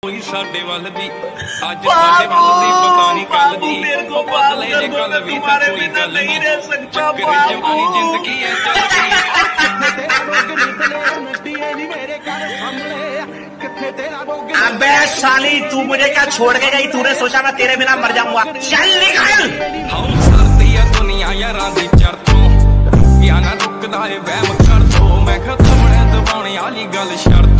कोई साडे वाल दी आज साडे वाल दी पता नहीं कल दी मेरे को बदले जे कल भी तुम्हारे बिना नहीं रह सकता बाबू जवानी जिंदगी है चल मेरे घर सामने किथे तेरा रोग। अबे साली तू मुझे क्या छोड़ के गई? तूने सोचा मैं तेरे बिना मर जाऊंगा? चल निकल। हम सरती है दुनिया यारां दी चरतों या ना रुकदा है वहम कर दो मैं खत्म है दबाने वाली गल शर्त